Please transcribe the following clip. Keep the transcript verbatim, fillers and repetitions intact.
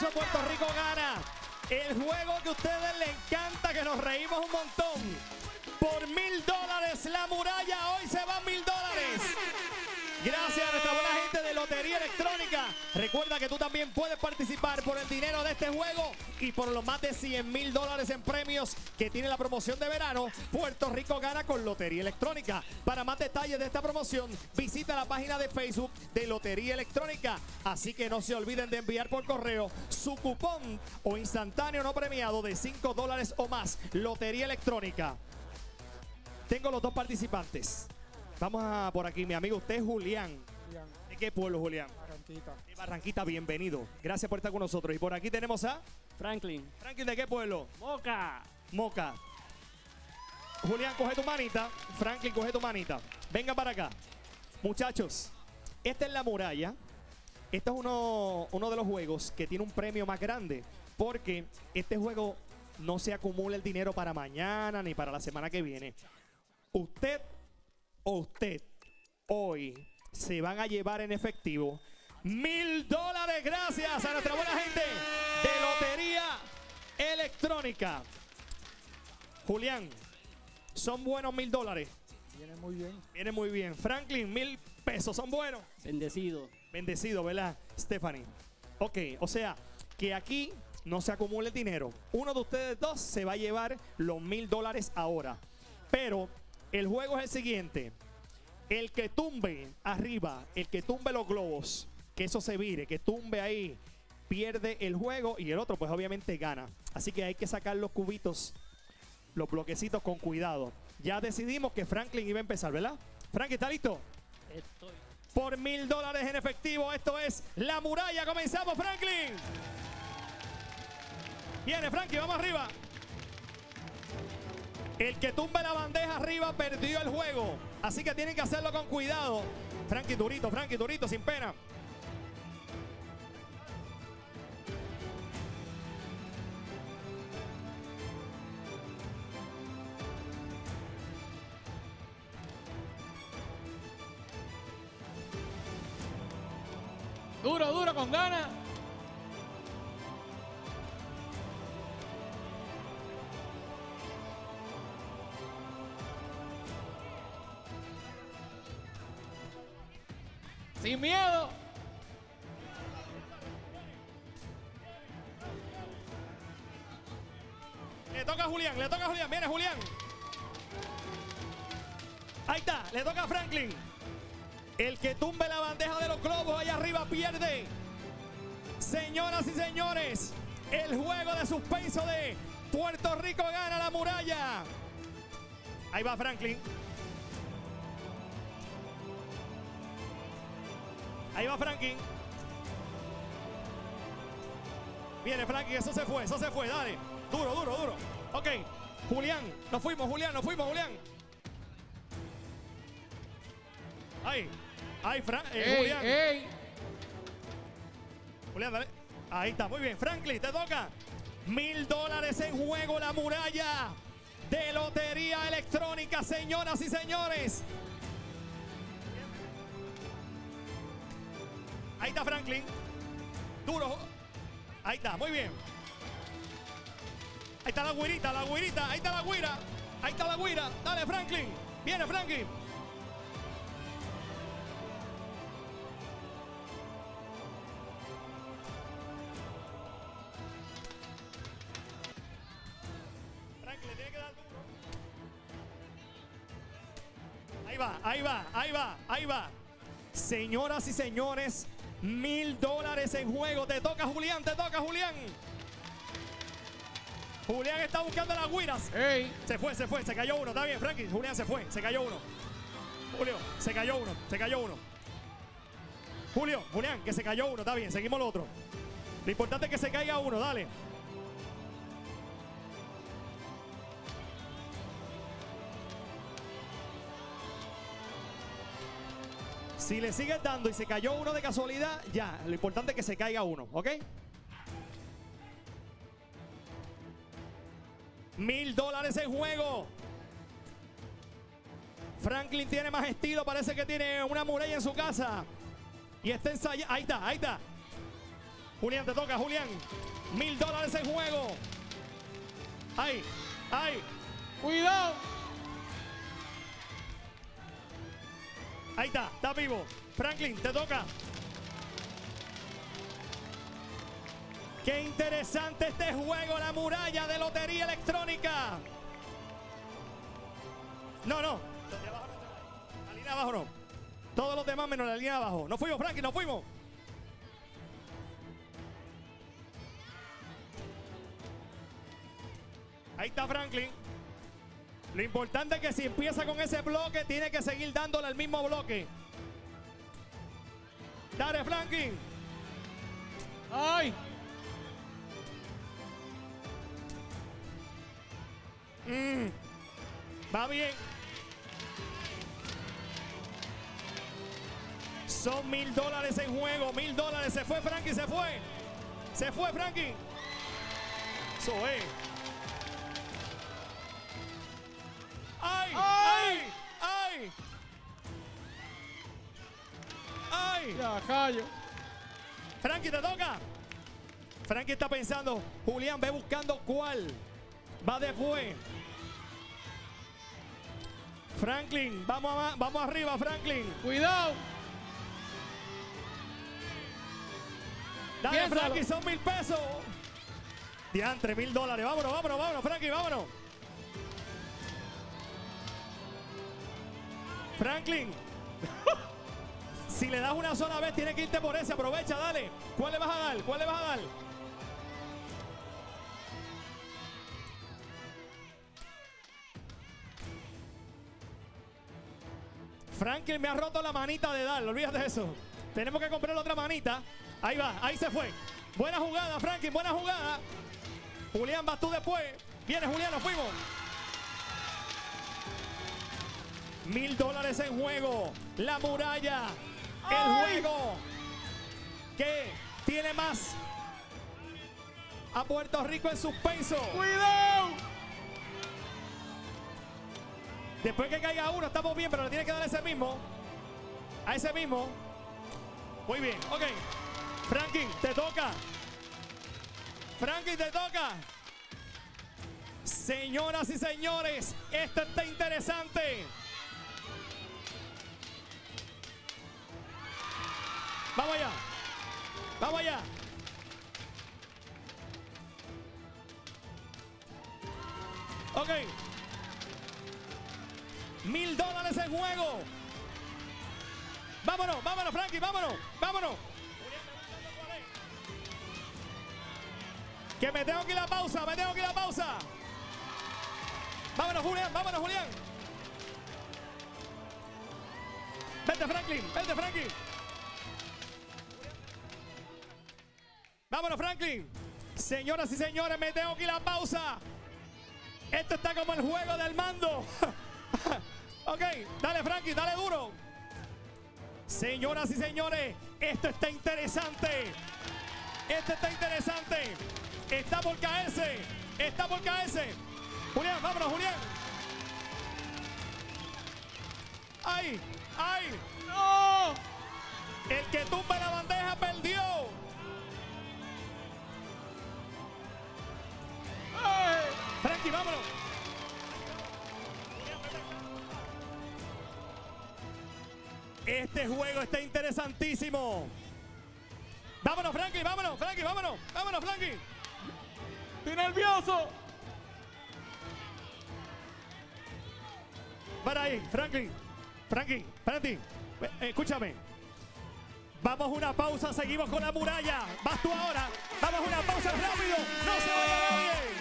eso Puerto Rico gana. El juego que a ustedes les encanta, que nos reímos un montón. Por mil dólares, la muralla. Hoy se van mil dólares. Gracias a nuestra buena gente de Lotería Electrónica. Recuerda que tú también puedes participar por el dinero de este juego y por los más de cien mil dólares en premios que tiene la promoción de verano. Puerto Rico gana con Lotería Electrónica. Para más detalles de esta promoción, visita la página de Facebook de Lotería Electrónica. Así que no se olviden de enviar por correo su cupón o instantáneo no premiado de cinco dólares o más. Lotería Electrónica. Tengo los dos participantes. Vamos a por aquí, mi amigo. Usted es Julián. Julián. ¿De qué pueblo, Julián? Barranquita. De Barranquita, bienvenido. Gracias por estar con nosotros. Y por aquí tenemos a Franklin. Franklin, ¿de qué pueblo? Moca. Moca. Julián, coge tu manita. Franklin, coge tu manita. Venga para acá. Muchachos, esta es la muralla. Este es uno, uno de los juegos que tiene un premio más grande. Porque este juego no se acumula el dinero para mañana ni para la semana que viene. Usted o usted hoy se van a llevar en efectivo mil dólares gracias a nuestra buena gente de Lotería Electrónica. Julián, son buenos mil dólares. Viene muy bien. Viene muy bien. Franklin, mil pesos, son buenos. Bendecido. Bendecido, ¿verdad, Stephanie? Ok, o sea, que aquí no se acumula el dinero. Uno de ustedes dos se va a llevar los mil dólares ahora. Pero el juego es el siguiente. El que tumbe arriba, el que tumbe los globos, que eso se vire, que tumbe ahí, pierde el juego y el otro pues obviamente gana. Así que hay que sacar los cubitos, los bloquecitos con cuidado. Ya decidimos que Franklin iba a empezar, ¿verdad? Franklin, ¿está listo? Estoy. Por mil dólares en efectivo, esto es La Muralla. Comenzamos, Franklin. Viene, Franklin, vamos arriba. El que tumbe la bandeja arriba perdió el juego. Así que tienen que hacerlo con cuidado. Franklin, durito, Franklin, durito, sin pena. Duro, duro, con ganas. Sin miedo. Le toca a Julián, le toca a Julián. Viene Julián. Ahí está, le toca a Franklin. El que tumbe la bandeja de los globos allá arriba pierde. Señoras y señores, el juego de suspenso de Puerto Rico gana La Muralla. Ahí va Franklin. Ahí va Franklin. Viene Franklin, eso se fue, eso se fue, dale. Duro, duro, duro. Ok, Julián, nos fuimos, Julián, nos fuimos, Julián. Ahí, ahí, Fran eh, Ey, Julián. ey. Julián, dale. Ahí está, muy bien. Franklin, te toca. Mil dólares en juego, La Muralla de Lotería Electrónica, señoras y señores. Ahí está Franklin. Duro. Ahí está, muy bien. Ahí está la güirita, la güirita. Ahí está la güira. Ahí está la güira. Dale, Franklin. Viene, Franklin. Franklin le tiene que dar duro. Ahí va, ahí va, ahí va, ahí va. Señoras y señores, mil dólares en juego. Te toca, Julián, te toca, Julián. Julián está buscando las guiras. Ey. Se fue, se fue, se cayó uno. Está bien, Franklin. Julián se fue, se cayó uno. Julio, se cayó uno, se cayó uno. Julio, Julián, que se cayó uno. Está bien, seguimos lo otro. Lo importante es que se caiga uno, dale. Si le sigues dando y se cayó uno de casualidad, ya, lo importante es que se caiga uno, ¿ok? Mil dólares en juego. Franklin tiene más estilo, parece que tiene una muralla en su casa. Y está ensayando, ahí está, ahí está. Julián, te toca, Julián. Mil dólares en juego. ¡Ay! ¡Ay! Cuidado. Ahí está, está vivo. Franklin, te toca. Qué interesante este juego, la muralla de lotería electrónica. No, no. La línea abajo no. Todos los demás menos la línea abajo. Nos fuimos, Franklin, nos fuimos. Ahí está Franklin. Lo importante es que si empieza con ese bloque, tiene que seguir dándole al mismo bloque. Dale, Franklin. ¡Ay! Mm, va bien. Son mil dólares en juego. Mil dólares. Se fue Franklin, se fue. Se fue Franklin. Eso es. ¡Ay! ¡Ay! ¡Ay! ¡Ay! Ya, callo. Frankie, te toca. Frankie está pensando. Julián, ve buscando cuál va después. Franklin, vamos, a, vamos arriba, Franklin. Cuidado. Dale, Piénsalo. Franklin, son mil pesos. Diantre, mil dólares. Vámonos, vámonos, vámonos, Franklin, vámonos. Franklin, si le das una sola vez, tienes que irte por ese. Aprovecha, dale. ¿Cuál le vas a dar? ¿Cuál le vas a dar? Franklin me ha roto la manita de dar. Olvídate de eso. Tenemos que comprar otra manita. Ahí va, ahí se fue. Buena jugada, Franklin, buena jugada. Julián, vas tú después. Viene, Julián, nos fuimos. Mil dólares en juego. La muralla. El ¡Ay! juego que tiene más a Puerto Rico en suspenso. Cuidado. Después que caiga uno, estamos bien, pero le tiene que dar ese mismo. A ese mismo. Muy bien, ok. Franklin, te toca. Franklin, te toca. Señoras y señores, esto está interesante. Vamos allá. Vamos allá. Ok. Mil dólares en juego. Vámonos, vámonos, Frankie, vámonos, vámonos. Que me tengo que ir a la pausa, me tengo que ir a la pausa. Vámonos, Julián, vámonos, Julián. Vente, Franklin, vente, Franklin. Vámonos, Franklin. Señoras y señores, me tengo que ir a la pausa. Esto está como el juego del mando. Ok, dale, Franklin, dale duro. Señoras y señores, esto está interesante. Esto está interesante. Está por caerse. Está por caerse. Julián, vámonos, Julián. ¡Ay! ¡Ay! ¡No! El que tumba la bandeja perdió. ¡Ay! Frankie, vámonos. Este juego está interesantísimo. Vámonos, Frankie, vámonos, Frankie, vámonos. Vámonos, Frankie. ¡Estoy nervioso! Para ahí, Franklin. Franklin, Franklin, eh, escúchame. Vamos a una pausa, seguimos con la muralla. Vas tú ahora. Vamos a una pausa rápido. No se vaya nadie.